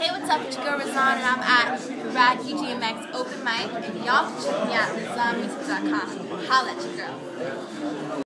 Hey, what's up? It's your girl Razan, and I'm at Rad UGMX Open Mic. Y'all can check me out at razanmusic.com. Holla at your girl.